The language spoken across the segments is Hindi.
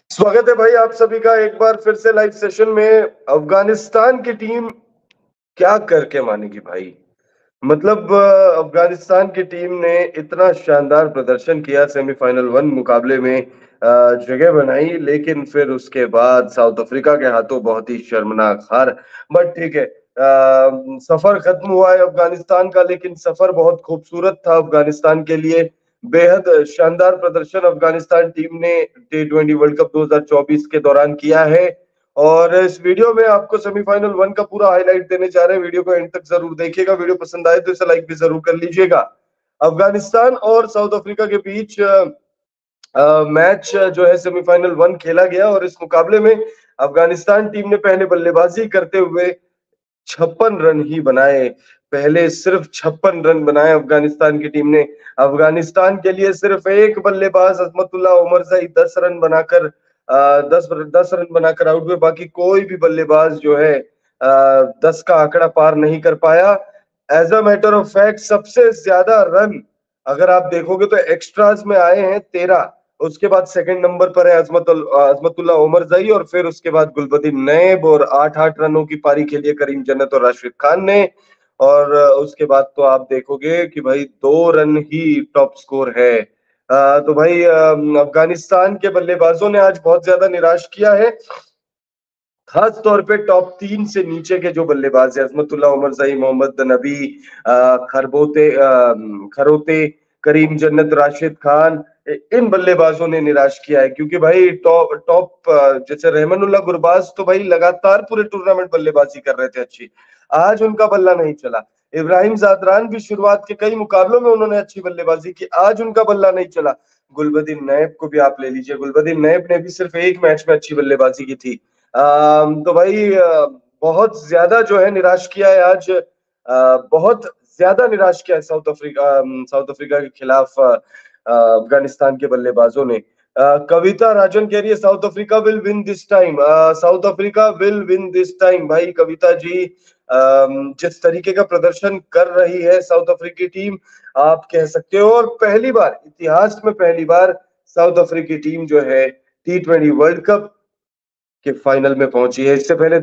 स्वागत है भाई आप सभी का एक बार फिर से लाइव सेशन में। अफगानिस्तान की टीम क्या करके मानेगी भाई। मतलब अफगानिस्तान की टीम ने इतना शानदार प्रदर्शन किया सेमीफाइनल वन मुकाबले में, जगह बनाई, लेकिन फिर उसके बाद साउथ अफ्रीका के हाथों बहुत ही शर्मनाक हार। बट ठीक है, सफर खत्म हुआ है अफगानिस्तान का, लेकिन सफर बहुत खूबसूरत था अफगानिस्तान के लिए। बेहद शानदार प्रदर्शन अफगानिस्तान टीम ने T20 वर्ल्ड कप 2024 के दौरान किया है। और इस वीडियो में आपको सेमीफाइनल वन का पूरा हाईलाइट देने जा रहे हैं। वीडियो को एंड तक जरूर देखिएगा। वीडियो पसंद आए तो इसे लाइक भी जरूर कर लीजिएगा। अफगानिस्तान और साउथ अफ्रीका के बीच मैच जो है सेमीफाइनल वन खेला गया, और इस मुकाबले में अफगानिस्तान टीम ने पहले बल्लेबाजी करते हुए 56 रन ही बनाए। पहले सिर्फ 56 रन बनाए अफगानिस्तान की टीम ने। अफगानिस्तान के लिए सिर्फ एक बल्लेबाज अजमतुल्लाह उमरजई 10 रन बनाकर आउट हुए। बाकी कोई भी बल्लेबाज जो है 10 का आंकड़ा पार नहीं कर पाया। As a matter of fact सबसे ज्यादा रन अगर आप देखोगे तो एक्स्ट्राज में आए हैं 13। उसके बाद सेकंड नंबर पर है अजमतुल्लाह उमरजई, और फिर उसके बाद गुलबदीन नैब, और 8-8 रनों की पारी खेली है करीम जन्नत और राशिद खान ने। और उसके बाद तो आप देखोगे कि भाई 2 रन ही टॉप स्कोर है। तो भाई अफगानिस्तान के बल्लेबाजों ने आज बहुत ज्यादा निराश किया है। खास तौर पे टॉप 3 से नीचे के जो बल्लेबाज है, अजमतुल्लाह उमरजई, मोहम्मद नबी, खरोते, करीम जन्नत, राशिद खान, इन बल्लेबाजों ने निराश किया है। क्योंकि भाई टॉप टॉप जैसे रहमानुल्लाह गुरबाज तो भाई लगातार पूरे टूर्नामेंट बल्लेबाजी कर रहे थे अच्छी। आज उनका बल्ला नहीं चला। इब्राहिम जादरान भी शुरुआत के कई मुकाबलों में उन्होंने अच्छी बल्लेबाजी की, आज उनका बल्ला नहीं चला। गुलबदीन नैब को भी आप ले लीजिए, गुलबदीन नैब ने भी सिर्फ एक मैच में अच्छी बल्लेबाजी की थी। तो भाई बहुत ज्यादा जो है निराश किया है आज। बहुत ज्यादा निराश किया है साउथ अफ्रीका के खिलाफ अफगानिस्तान के बल्लेबाजों ने। कविता राजन कह रही है South Africa will win this time. South Africa will win this time. भाई कविता जी, जिस तरीके का प्रदर्शन कर रही है साउथ अफ्रीकी टीम, आप कह सकते हो। और पहली बार इतिहास में पहली बार साउथ अफ्रीकी टीम जो है T20 वर्ल्ड कप के फाइनल में पहुंची है। इससे पहले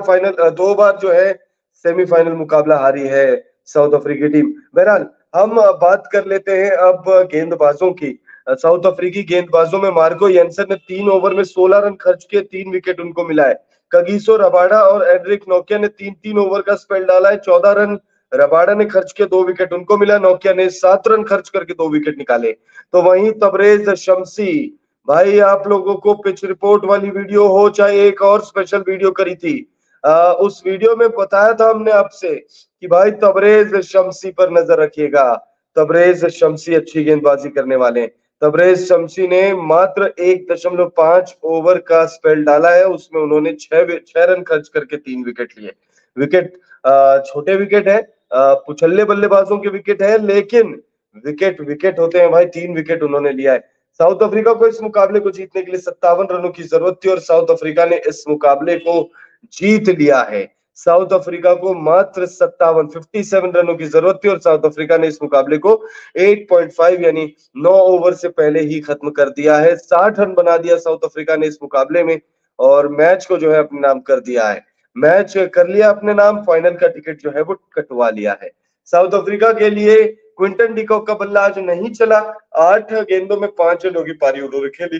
दो बार जो है सेमीफाइनल मुकाबला हारी है साउथ अफ्रीकी टीम। बहरहाल हम बात कर लेते हैं अब गेंदबाजों की। साउथ अफ्रीकी गेंदबाजों में मार्को येंसन ने 3 ओवर में 16 रन खर्च किए, 3 विकेट उनको मिला है। कगिसो रबाडा और एड्रिक नोकिया ने 3-3 ओवर का स्पेल डाला है, 14 रन रबाडा ने खर्च किए, 2 विकेट उनको मिला। नोकिया ने 7 रन खर्च करके 2 विकेट निकाले। तो वहीं तबरेज शमसी, भाई आप लोगों को पिच रिपोर्ट वाली वीडियो हो चाहे एक और स्पेशल वीडियो करी थी, उस वीडियो में बताया था हमने आपसे कि भाई तबरेज शमसी पर नजर रखिएगा। तबरेज शमसी अच्छी गेंदबाजी करने वाले हैं। तबरेज शमसी ने मात्र 1.5 ओवर का स्पेल डाला है, उसमें उन्होंने 6 रन खर्च करके 3 विकेट लिए। विकेट छोटे विकेट है, पुछल्ले बल्लेबाजों के विकेट है, लेकिन विकेट विकेट होते हैं भाई। 3 विकेट उन्होंने लिया है। साउथ अफ्रीका को इस मुकाबले को जीतने के लिए 57 रनों की जरूरत थी, और साउथ अफ्रीका ने इस मुकाबले को जीत लिया है। साउथ अफ्रीका को मात्र 57 रनों की जरूरत थी, और साउथ अफ्रीका ने इस मुकाबले को 8.5 यानी 9 ओवर से पहले ही खत्म कर दिया है। 60 रन बना दिया साउथ अफ्रीका ने इस मुकाबले में, और मैच को जो है अपने नाम कर दिया है। मैच कर लिया अपने नाम, फाइनल का टिकट जो है वो कटवा लिया है। साउथ अफ्रीका के लिए क्विंटन डिकॉक का बल्ला आज नहीं चला। 8 गेंदों में 5 रनों की पारी उन्होंने खेली।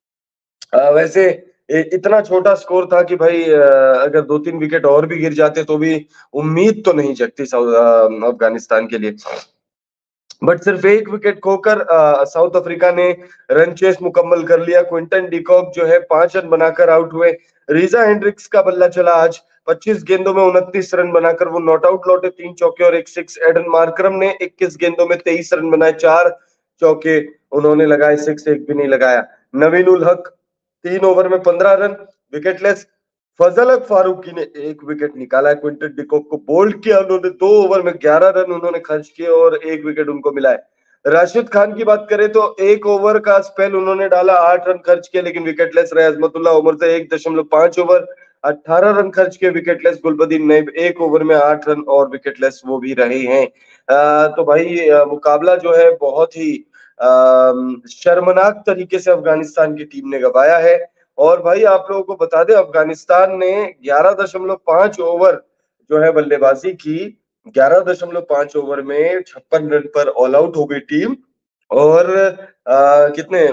वैसे इतना छोटा स्कोर था कि भाई अगर 2-3 विकेट और भी गिर जाते तो भी उम्मीद तो नहीं जगती अफगानिस्तान के लिए। बट सिर्फ एक विकेट खोकर साउथ अफ्रीका ने रन चेस मुकम्मल कर लिया। क्विंटन डिकॉक जो है 5 रन बनाकर आउट हुए। रीजा हेंड्रिक्स का बल्ला चला आज। 25 गेंदों में 29 रन बनाकर वो नॉट आउट लौटे, 3 चौके और 1 सिक्स। एडन मार्करम ने 21 गेंदों में 23 रन बनाए, 4 चौके उन्होंने लगाए, सिक्स एक भी नहीं लगाया। नवीन उल हक 3 ओवर में 15 रन, विकेटलेस। फजल हक फारूकी ने 1 विकेट निकाला है। क्विंटन डिकॉक को बोल्ड किया उन्होंने, 2 ओवर में 11 रन उन्होंने खर्च किए और 1 विकेट उनको मिला है। राशिद खान की बात करें तो 1 ओवर का स्पेल उन्होंने डाला, 8 रन खर्च किए, लेकिन विकेटलेस रहे। अजमतुल्लाह उमर से 1.5 ओवर, 18 रन खर्च किए, विकेटलेस। गुलबदीन नईब 1 ओवर में 8 रन और विकेटलेस वो भी रहे हैं। तो भाई मुकाबला जो है बहुत ही शर्मनाक तरीके से अफगानिस्तान की टीम ने गवाया है। और भाई आप लोगों को बता दें, अफगानिस्तान ने 11.5 ओवर जो है बल्लेबाजी की। 11.5 ओवर में 56 रन पर ऑल आउट हो गई टीम। और कितने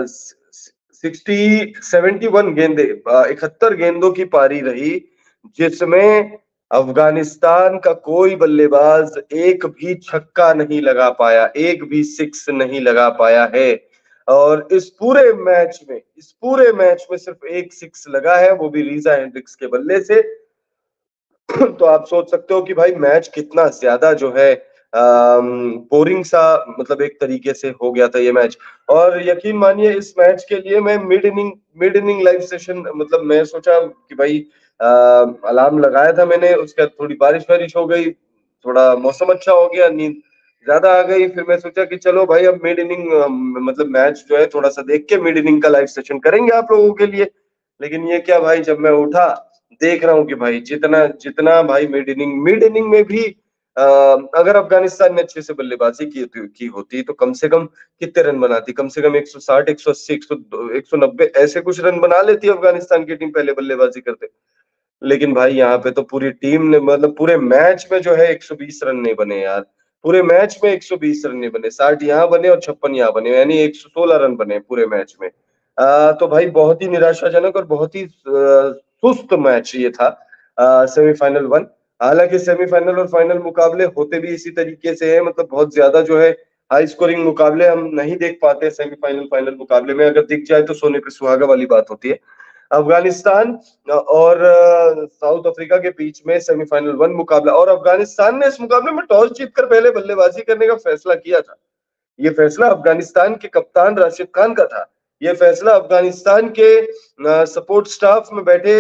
71 गेंदे, 71 गेंदों की पारी रही, जिसमें अफगानिस्तान का कोई बल्लेबाज एक भी छक्का नहीं लगा पाया, एक भी सिक्स नहीं लगा पाया है। और इस पूरे मैच में सिर्फ एक सिक्स लगा है, वो भी रीजा हेंड्रिक्स के बल्ले से। तो आप सोच सकते हो कि भाई मैच कितना ज्यादा जो है बोरिंग सा, मतलब एक तरीके से हो गया था ये मैच। और यकीन मानिए, इस मैच के लिए मैं मिड इनिंग लाइव सेशन, मतलब मैं सोचा कि भाई अलार्म लगाया था मैंने, उसके बाद थोड़ी बारिश वारिश हो गई, थोड़ा मौसम अच्छा हो गया, नींद ज्यादा आ गई। फिर मैं सोचा कि चलो भाई अब मिड इनिंग, मतलब मैच जो है थोड़ा सा देख के मिड इनिंग का लाइव सेशन करेंगे आप लोगों के लिए। लेकिन ये क्या भाई, जब मैं उठा देख रहा हूं कि भाई जितना जितना भाई मिड इनिंग में भी अगर अफगानिस्तान ने अच्छे से बल्लेबाजी की होती तो कम से कम कितने रन बनाती, कम से कम 160, 180, 190 ऐसे कुछ रन बना लेती अफगानिस्तान की टीम पहले बल्लेबाजी करते। लेकिन भाई यहाँ पे तो पूरी टीम ने, मतलब पूरे मैच में जो है 120 रन नहीं बने यार। पूरे मैच में 120 रन नहीं बने, 60 यहाँ बने और 56 यहाँ बने, यानी 116 रन बने पूरे मैच में। तो भाई बहुत ही निराशाजनक और बहुत ही सुस्त मैच ये था, सेमीफाइनल 1। हालांकि सेमीफाइनल और फाइनल मुकाबले होते भी इसी तरीके से है, मतलब बहुत ज्यादा जो है हाई स्कोरिंग मुकाबले हम नहीं देख पाते सेमीफाइनल फाइनल मुकाबले में। अगर दिख जाए तो सोने पे सुहागा वाली बात होती है। अफगानिस्तान और साउथ अफ्रीका के बीच में सेमीफाइनल 1 मुकाबला, और अफगानिस्तान ने इस मुकाबले में टॉस जीतकर पहले बल्लेबाजी करने का फैसला किया था। ये फैसला अफगानिस्तान के कप्तान राशिद खान का था। ये फैसला अफगानिस्तान के सपोर्ट स्टाफ में बैठे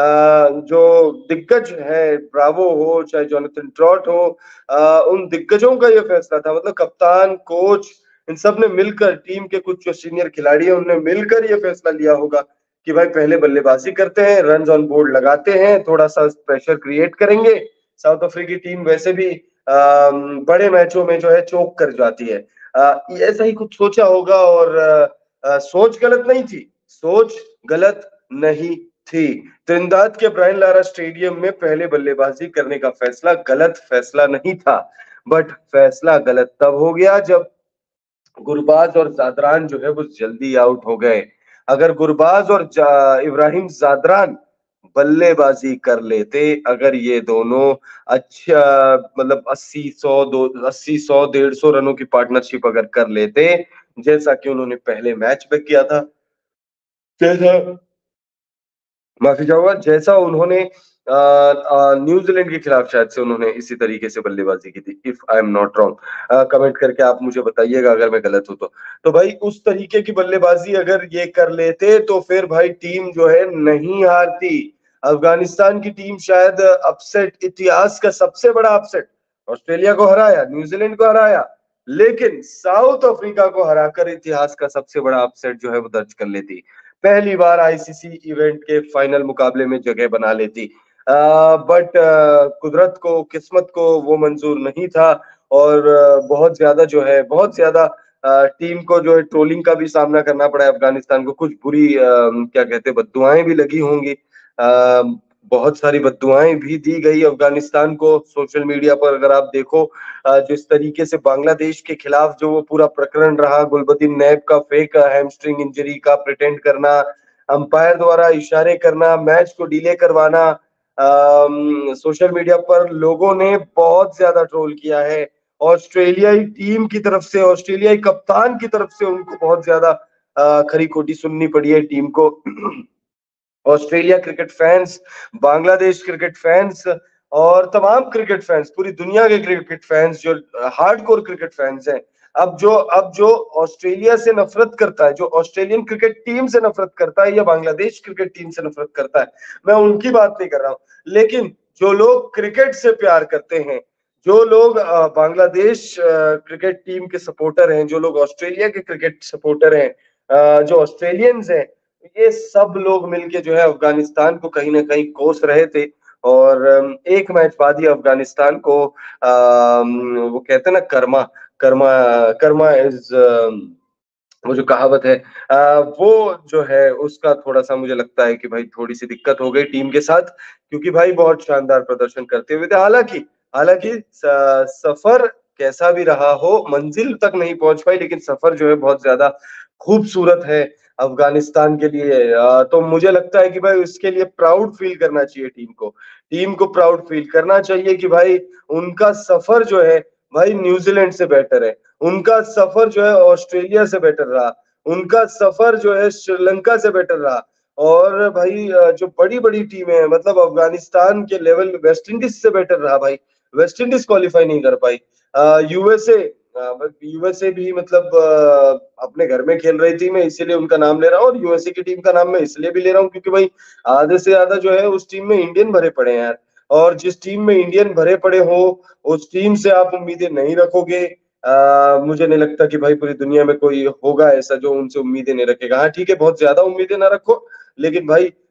जो दिग्गज है, ब्रावो हो चाहे जोनाथन ट्रॉट हो, उन दिग्गजों का ये फैसला था। मतलब कप्तान, कोच, इन सब ने मिलकर, टीम के कुछ जो सीनियर खिलाड़ी हैं उन्होंने मिलकर ये फैसला लिया होगा कि भाई पहले बल्लेबाजी करते हैं, रन ऑन बोर्ड लगाते हैं, थोड़ा सा प्रेशर क्रिएट करेंगे। साउथ अफ्रीकी टीम वैसे भी बड़े मैचों में जो है चोक कर जाती है। ऐसा ही कुछ सोचा होगा। और सोच गलत नहीं थी, सोच गलत नहीं थी। त्रिनिदाद के ब्रायन लारा स्टेडियम में पहले बल्लेबाजी करने का फैसला गलत फैसला नहीं था। बट फैसला गलत तब हो गया जब गुरबाज और जादरान जो है वो जल्दी आउट हो गए। अगर गुरबाज और इब्राहिम जादरान बल्लेबाजी कर लेते, अगर ये दोनों अच्छा, मतलब 80, 100, 150 रनों की पार्टनरशिप अगर कर लेते, जैसा कि उन्होंने पहले मैच में किया था, जैसा, माफी चाहूंगा, जैसा उन्होंने न्यूजीलैंड के खिलाफ शायद से उन्होंने इसी तरीके से बल्लेबाजी की थी, if I am not wrong. Comment करके आप मुझे बताइएगा अगर मैं गलत हूं तो भाई उस तरीके की बल्लेबाजी अगर ये कर लेते तो फिर भाई टीम जो है नहीं हारती। अफगानिस्तान की टीम शायद अपसेट, इतिहास का सबसे बड़ा अपसेट, ऑस्ट्रेलिया को हराया, न्यूजीलैंड को हराया, लेकिन साउथ अफ्रीका को हराकर इतिहास का सबसे बड़ा अपसेट जो है वो दर्ज कर लेती। पहली बार आईसीसी इवेंट के फाइनल मुकाबले में जगह बना लेती। बट कुदरत को, किस्मत को वो मंजूर नहीं था। और बहुत ज्यादा जो है, बहुत ज्यादा टीम को जो है ट्रोलिंग का भी सामना करना पड़ा है अफगानिस्तान को। कुछ बुरी क्या कहते हैं, बद्दुआएं भी लगी होंगी। बहुत सारी बद्दुआएं भी दी गई अफगानिस्तान को सोशल मीडिया पर। अगर आप देखो जिस तरीके से बांग्लादेश के खिलाफ जो वो पूरा प्रकरण रहा, गुलबदीन नैब का फेक हैमस्ट्रिंग इंजरी का प्रिटेंड करना, अंपायर द्वारा इशारे करना, मैच को डिले करवाना, सोशल मीडिया पर लोगों ने बहुत ज्यादा ट्रोल किया है। ऑस्ट्रेलियाई टीम की तरफ से, ऑस्ट्रेलियाई कप्तान की तरफ से उनको बहुत ज्यादा खरी खोटी सुननी पड़ी है टीम को। Australia cricket fans, Bangladesh cricket fans और तमाम क्रिकेट फैंस, पूरी दुनिया के क्रिकेट फैंस जो हार्डकोर क्रिकेट फैंस हैं, अब जो ऑस्ट्रेलिया से नफरत करता है, जो ऑस्ट्रेलियन क्रिकेट टीम से नफरत करता है या बांग्लादेश क्रिकेट टीम से नफरत करता है, मैं उनकी बात नहीं कर रहा हूं। लेकिन जो लोग क्रिकेट से प्यार करते हैं, जो लोग बांग्लादेश क्रिकेट टीम के सपोर्टर हैं, जो लोग ऑस्ट्रेलिया के क्रिकेट सपोर्टर हैं, जो ऑस्ट्रेलियंस हैं, ये सब लोग मिलके जो है अफगानिस्तान को कहीं ना कहीं कोस रहे थे। और एक मैच बाद ही अफगानिस्तान को वो कहते हैं ना, कर्मा कर्मा कर्मा इज वो जो कहावत है वो जो है उसका थोड़ा-सा मुझे लगता है कि भाई थोड़ी-सी दिक्कत हो गई टीम के साथ, क्योंकि भाई बहुत शानदार प्रदर्शन करते हुए थे। हालाँकि हालाँकि सफ़र कैसा भी रहा हो, मंज़िल तक नहीं पहुँच पाई, लेकिन सफ़र जो है बहुत ज़्यादा खूबसूरत है अफ़गानिस्तान के लिए। तो मुझे लगता है कि भाई उसके लिए प्राउड फ़ील करना चाहिए टीम को। टीम को प्राउड फ़ील करना चाहिए कि भाई उनका सफ़र जो है भाई न्यूज़ीलैंड से बेटर है। उनका सफ़र जो है ऑस्ट्रेलिया से बेटर रहा। उनका सफ़र जो है श्रीलंका से बेटर रहा। और भाई जो बड़ी-बड़ी टीमें हैं, मतलब अफ़गानिस्तान के लेवल वेस्ट इंडीज़ से बेटर रहा भाई। वेस्ट इंडीज़ क्वालीफाई नहीं कर पाई। यूएसए यूएसए भी मतलब अपने घर में खेल रही थी, मैं इसीलिए उनका नाम ले रहा हूँ, और यूएसए की टीम का नाम मैं इसलिए भी ले रहा हूँ क्योंकि भाई आधे से ज़्यादा जो है उस टीम में इंडियन भरे पड़े हैं यार। और जिस टीम में इंडियन भरे पड़े हों, उस टीम से आप उम्मीदें नहीं रखोगे, मुझे नहीं लगता कि भाई पूरी दुनिया में कोई होगा ऐसा जो उनसे उम्मीदें नहीं रखेगा। हाँ, ठीक है, बहुत ज़्यादा उम्मीदें ना रखो, लेकिन भाई